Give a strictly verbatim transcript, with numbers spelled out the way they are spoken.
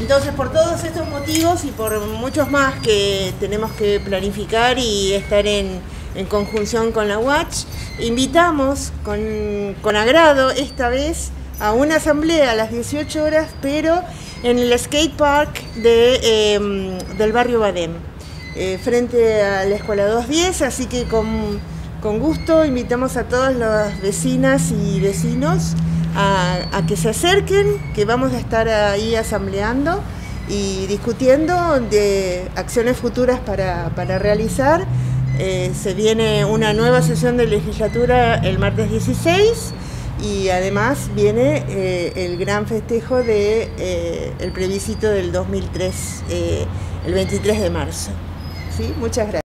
Entonces, por todos estos motivos y por muchos más que tenemos que planificar y estar en, en conjunción con la Watch, invitamos con, con agrado esta vez a una asamblea a las dieciocho horas, pero en el skate park de, eh, del barrio Badem, eh, frente a la escuela doscientos diez, así que con, con gusto invitamos a todas las vecinas y vecinos a, a que se acerquen, que vamos a estar ahí asambleando y discutiendo de acciones futuras para, para realizar. Eh, se viene una nueva sesión de legislatura el martes dieciséis y además viene eh, el gran festejo de eh, el plebiscito del dos mil tres, eh, el veintitrés de marzo. ¿Sí? Muchas gracias.